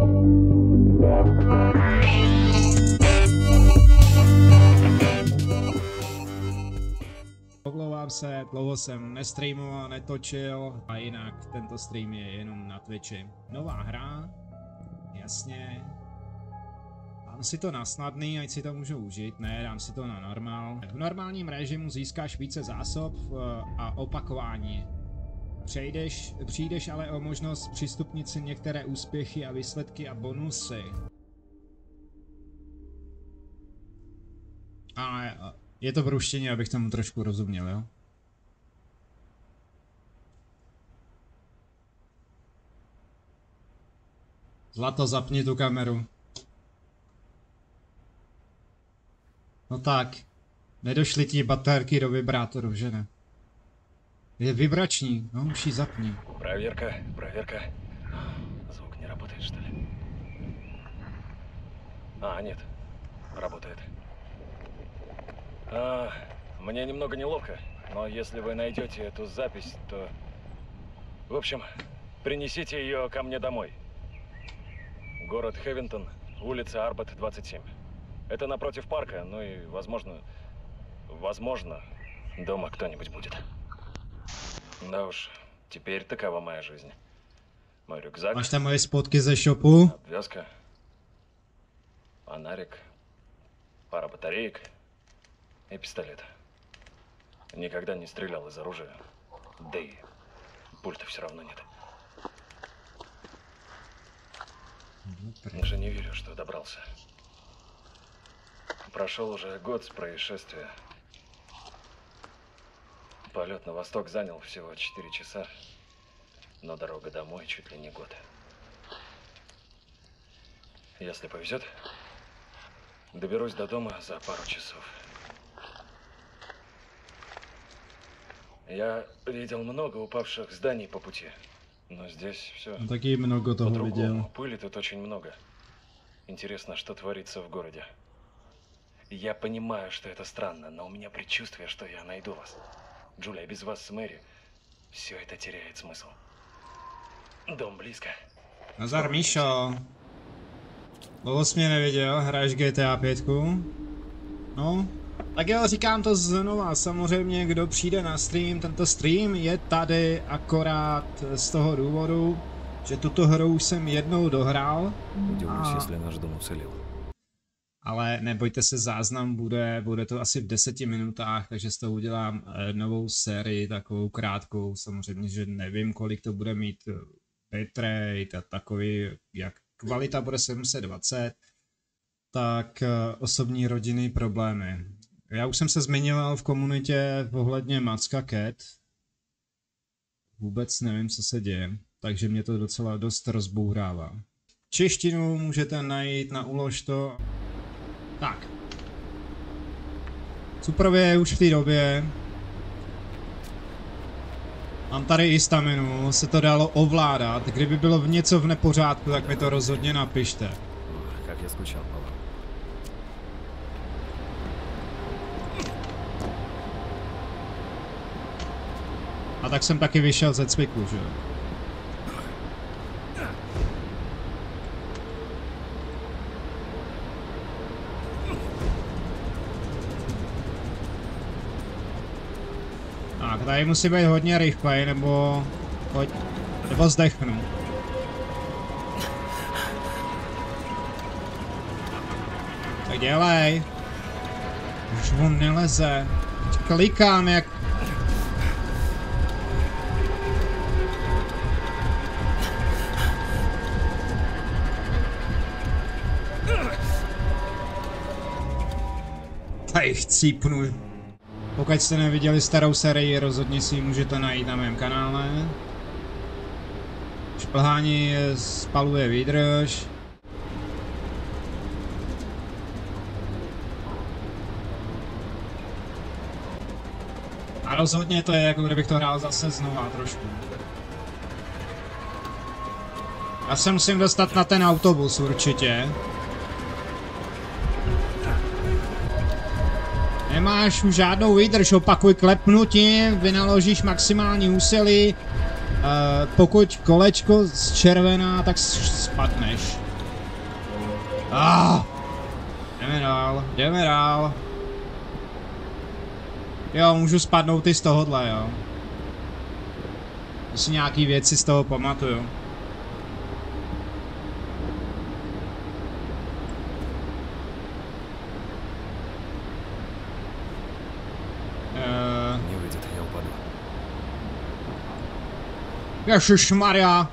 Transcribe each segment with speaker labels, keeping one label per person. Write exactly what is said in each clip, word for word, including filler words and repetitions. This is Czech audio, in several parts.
Speaker 1: Omlouvám se, dlouho jsem nestreamoval, netočil a jinak tento stream je jenom na Twitchi. Nová hra, jasně. Dám si to na snadný, ať si to můžu užít, ne, dám si to na normál. V normálním režimu získáš více zásob a opakování. Přejdeš, přijdeš ale o možnost přistupnit si některé úspěchy a výsledky a bonusy. A je to v ruštině, abych tomu trošku rozuměl, jo? Zlato, zapni tu kameru. No tak, nedošly ti baterky do vibrátoru, že ne? Je vibrační, no už ji zapni.
Speaker 2: Проверка, проверка. Звук не работает, что ли? А, нет, работает. А, мне немного неловко, но если вы найдете эту запись, то... В общем, принесите ее ко мне домой. Город Хевинтон, улица Арбат, двадцать семь. Это напротив парка, ну и, возможно, возможно, дома кто-нибудь будет. Да уж, теперь такова моя жизнь. Мой рюкзак.
Speaker 1: Máš tam moje spotky ze shopu?
Speaker 2: Обвязка. Фонарик. Пара батареек. И пистолет. Никогда не стрелял из оружия. Да и пульта все равно нет. Даже не верю, что добрался. Прошел уже год с происшествия. Полет на восток занял всего четыре часа, но дорога домой чуть ли не год. Если повезет, доберусь до дома за пару часов. Я видел много упавших зданий по пути, но здесь все
Speaker 1: No taky mnoho toho viděl.
Speaker 2: Пыли тут очень много. Интересно, что творится в городе. Я понимаю, что это странно, но у меня предчувствие, что я найду вас. Джулия, без вас с Мэри все это теряет смысл. Дом близко.
Speaker 1: Nazar, Míšo. Dlouho jsi mě neviděl, hraješ G T A pět. No, tak jo, říkám to znova, samozřejmě kdo přijde na stream, tento stream je tady akorát z toho důvodu, že tuto hru už jsem jednou dohrál. A... Ale nebojte se, záznam bude, bude to asi v deseti minutách, takže z toho udělám novou sérii, takovou krátkou, samozřejmě, že nevím, kolik to bude mít bitrate a takový, jak kvalita bude sedm set dvacet, tak osobní rodinný problémy. Já už jsem se zmiňoval v komunitě ohledně Macka Cat. Vůbec nevím, co se děje, takže mě to docela dost rozbourává. Češtinu můžete najít na Ulož to. Tak. Suprově je už v té době. Mám tady i staminu, se to dalo ovládat. Kdyby bylo v něco v nepořádku, tak mi to rozhodně napište.
Speaker 2: Jak já zkušel, Pavel.
Speaker 1: A tak jsem taky vyšel ze cviku, že jo. Tak, tady musí být hodně rychlej, nebo... Pojď, nebo zdechnu. Tak dělej. Už on neleze. Teď klikám jak... Tady chcípnu. Pokud jste neviděli starou sérii, rozhodně si ji můžete najít na mém kanále. Šplhání spaluje výdrž. A rozhodně to je, jako kdybych to hrál zase znova trošku. Já se musím dostat na ten autobus určitě. Nemáš už žádnou výdrž, opakuj klepnutím, vynaložíš maximální úsilí. Uh, pokud kolečko zčervená, tak spadneš. Ah, jdeme dál, jdeme dál. Jo, můžu spadnout i z tohohle, jo. To si nějaký věci z toho pamatuju. Ježišmarja.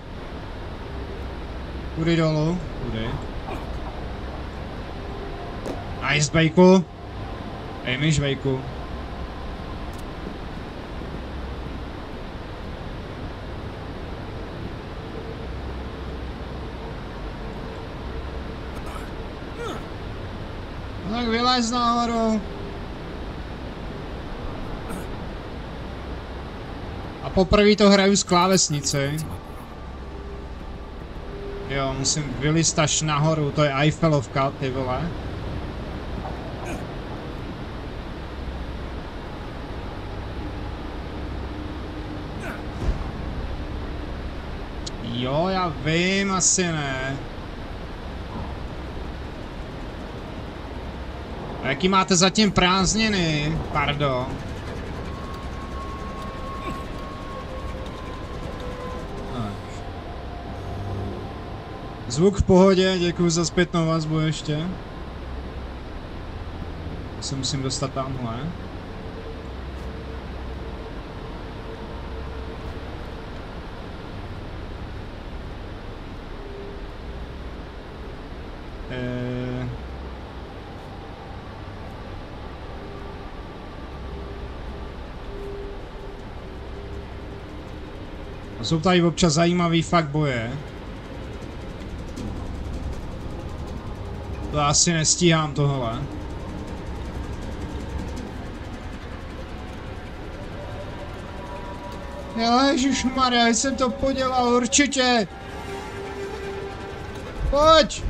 Speaker 1: Kudy dolů? Kudy? Nice, bejku. Dej mi žvejku. No tak vylez nahoru. A poprvé to hraju z klávesnice. Jo, musím vylist až nahoru, to je Eiffelovka, ty vole. Jo, já vím, asi ne. A jaký máte zatím prázdniny? Pardon. Zvuk v pohodě, děkuji za zpětnou vazbu ještě. Se musím dostat tamhle. Eee... A jsou tady občas zajímavý fakt boje. To asi nestíhám tohle. Ježišmarja, jsem to podělal určitě. Pojď.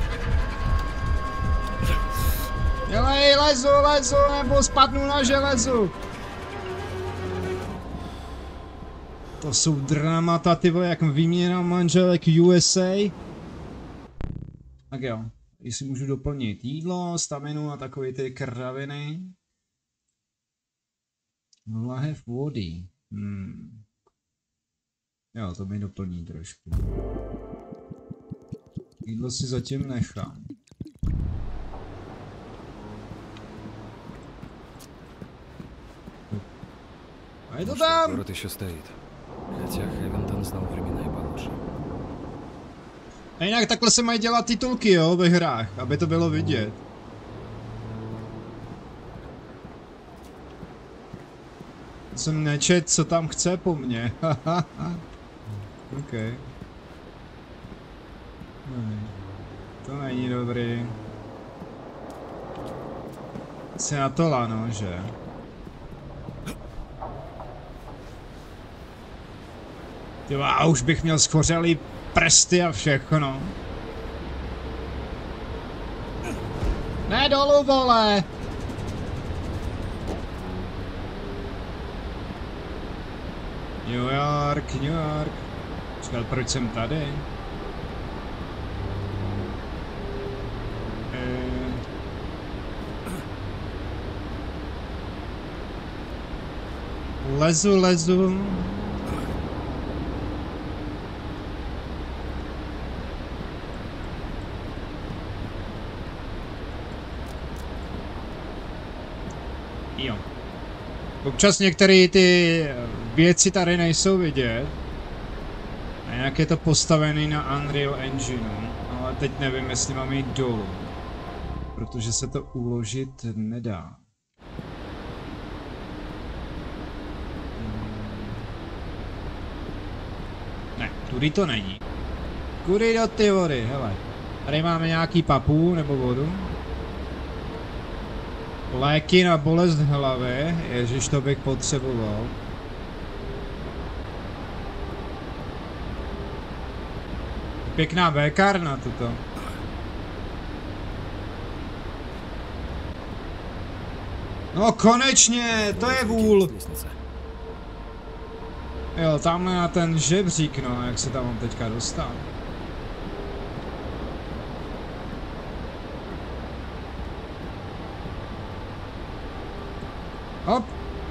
Speaker 1: Dělej, lezu, lezu, nebo spadnu na železu. To jsou dramata, ty vole, jak výměna manželek U S A. Tak jo. Jestli můžu doplnit jídlo, staminu a takové ty kraviny. Lahev vody. Hmm. Jo, to mi doplní trošku. Jídlo si zatím nechám. A je to tam!
Speaker 2: Город еще стоит. Хотя Хевентон знал времена и получше.
Speaker 1: A jinak takhle se mají dělat titulky, jo, ve hrách, aby to bylo vidět. Jsem nečet, co tam chce po mně, ok. To není dobrý. Si na to lano, že? Tyva, už bych měl schořelý prsty a všechno. Ne dolů, vole! New York, New York. Čekal, proč jsem tady? Eee... Lezu, lezu. Jo. Občas některé ty věci tady nejsou vidět. A jinak je to postavený na Unreal Engineu, ale teď nevím, jestli mám jít dolů. Protože se to uložit nedá. Ne, tudy to není. Kudy do ty vody, hele. Tady máme nějaký papu nebo vodu. Léky na bolest hlavy, ježiš, to bych potřeboval. Pěkná békárna tuto. No konečně, to je vůl. Jo, tamhle na ten žebřík, no, jak se tam mám teďka dostat. Hop.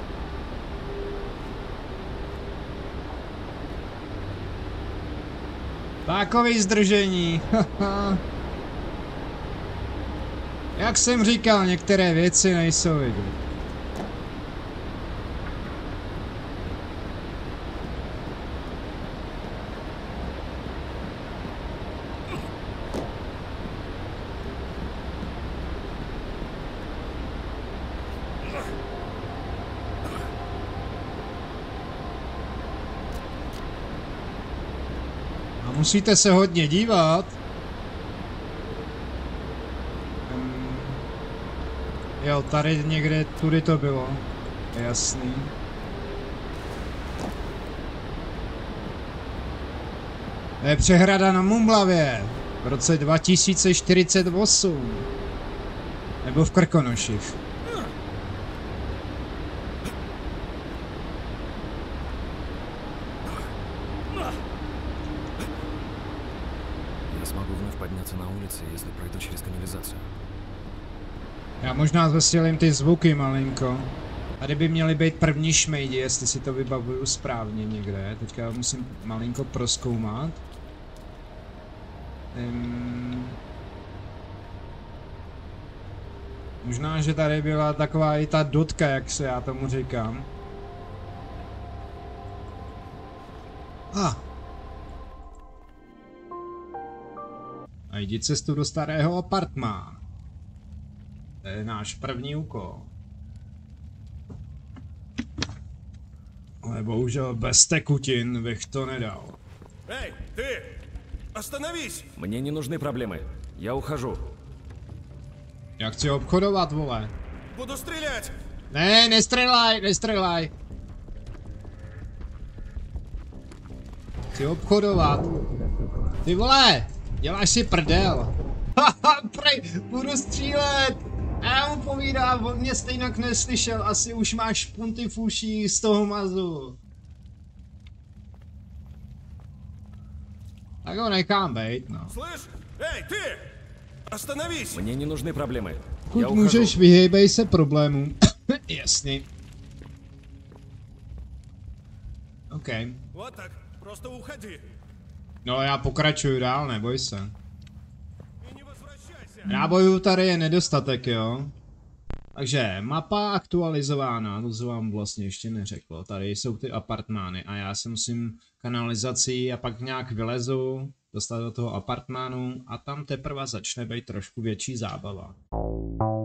Speaker 1: Takový zdržení. Jak jsem říkal, některé věci nejsou vidět. A musíte se hodně dívat. Um, jo, tady někde, tudy to bylo. Jasný. To je přehrada na Mumblavě v roce dva tisíce čtyřicet osm. Nebo v Krkonoších.
Speaker 2: Смогу вновь подняться на улице, если пройду через канализацию.
Speaker 1: Já možná zesílím ty zvuky malinko. Tady by měly být první šmejdi, jestli si to vybavuju správně někde. Teďka musím malinko prozkoumat. Um, možná, že tady byla taková i ta dotka, jak se já tomu říkám. Ah. Najdi cestu do starého apartmá. To je náš první úkol. Ale bohužel bez tekutin bych to nedal.
Speaker 3: Эй, ты! Остановись!
Speaker 2: Мне не нужны проблемы. Я ухожу.
Speaker 1: Já chci obchodovat, vole.
Speaker 3: Буду стрелять!
Speaker 1: Ne, nestřelaj, nestřelaj. Chci obchodovat. Ty vole, děláš si prdel. Haha, prej, budu střílet. A já mu povídám, on mě stejně neslyšel, asi už máš špunty v uších z toho mazu. Tak ho nechám bejt, no.
Speaker 3: Слышь? Эй, ты! Остановись!
Speaker 2: Мне не нужны проблемы. Я
Speaker 1: Pokud
Speaker 2: ухожу.
Speaker 1: můžeš, vyhejbej se problémům. Jasný. OK.
Speaker 3: Вот так, просто уходи.
Speaker 1: No já pokračuju dál, neboj se.
Speaker 3: И не возвращайся!
Speaker 1: Nábojů tady je nedostatek, jo. Takže mapa aktualizována, to se vám vlastně ještě neřeklo. Tady jsou ty apartmány a já se musím kanalizací a pak nějak vylezu, dostat do toho apartmánu a tam teprve začne být trošku větší zábava.